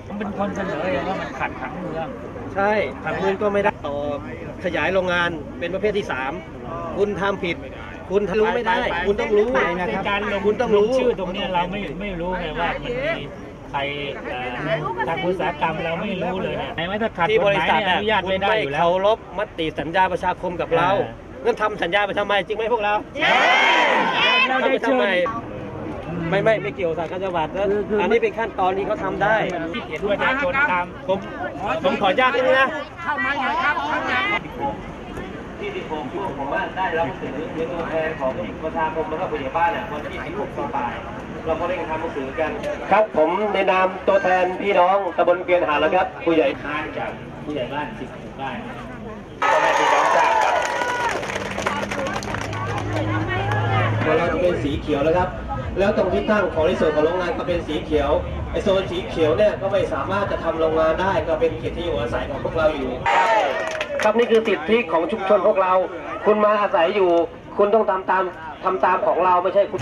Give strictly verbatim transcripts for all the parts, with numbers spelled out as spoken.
มันเป็นคนเสนอเองว่ามันขัดผังเมืองใช่ผังเมืองก็ไม่ได้ต่อขยายโรงงานเป็นประเภทที่สามคุณทำผิดคุณทะลุไม่ได้คุณต้องรู้นะครับคุณต้องรู้ชื่อตรงนี้เราไม่ไม่รู้ไงว่ามันมีใครทางอุตสาหกรรมเราไม่รู้เลยเนี่ยไหนไม่ถ้าขัดกฎหมายเนี่ยอนุญาตไม่ได้อยู่แล้วเคารพมติสัญญาประชาคมกับเรางั้นทำสัญญาไปทำไมจริงไหมพวกเราเราได้ทำไมไม่ไม่ไม่เกี่ยวกับการจังหวัดนะอันนี้เป็นขั้นตอนที่เขาทำได้ประชาชนตามผมผมขออนุญาตนิดนึงนะเข้ามาหน่อยครับข้างในที่ที่ผมพูดผมว่าได้รับหนังสือเป็นตัวแทนของประชาคมแล้วก็ผู้ใหญ่บ้านเนี่ยวันที่สิบหกสิงหาคมเราก็ได้ทำหนังสือกันครับผมในนามตัวแทนพี่น้องตำบลเกวียนหาแล้วครับผู้ใหญ่ค้านจากผู้ใหญ่บ้านสิบหกบ้านพ่อแม่พี่น้องทราบครับเราจะเป็นสีเขียวแล้วครับแล้วตรงที่ตั้งของในส่วนของโรงงานก็เป็นสีเขียวไอโซนสีเขียวเนี่ยก็ไม่สามารถจะทำโรงงานได้ก็เป็นเขตที่อยู่อาศัยของพวกเราอยู่ครับนี่คือสิทธิของชุมชนพวกเราคุณมาอาศัยอยู่คุณต้องทำตามทำตามของเราไม่ใช่คุณ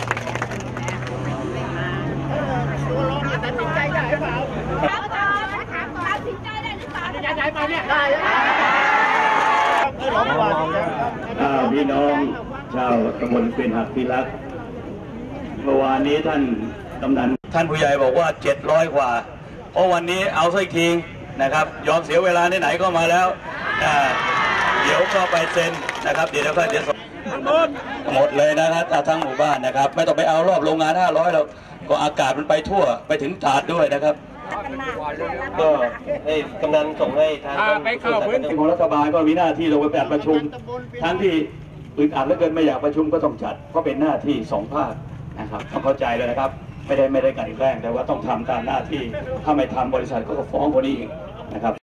ตัวลงตัดสินใจได้หรือเปล่าตัดสินใจได้หรือเปล่าย้ายไปเนี่ยได้พี่น้องชาวตำบลเป็นหักพิรักษ์เมื่อวานนี้ท่านกำนันท่านผู้ใหญ่บอกว่าเจ็ดร้อยกว่าเพราะวันนี้เอาสักทีนะครับยอมเสียเวลาไหนๆก็มาแล้วเดี๋ยวก็ไปเซ็นนะครับเดี๋ยวก็เดี๋ยวหมดเลยนะครับทั้งหมู่บ้านนะครับไม่ต้องไปเอารอบโรงงานห้าร้อยเราก็อากาศมันไปทั่วไปถึงถาดด้วยนะครับก็ให้กำนันส่งให้ทางไปเข้าพื้นที่ของรัฐบาลก็มีหน้าที่ลงไปจัดประชุมทั้งที่อึดอัดเหลือเกินไม่อยากประชุมก็ต้องจัดเพราะเป็นหน้าที่สองภาคนะครับต้องเข้าใจเลยนะครับไม่ได้ไม่ได้กันแกล้งแต่ว่าต้องทำตามหน้าที่ถ้าไม่ทำบริษัทก็ฟ้องคนนี้อีกนะครับ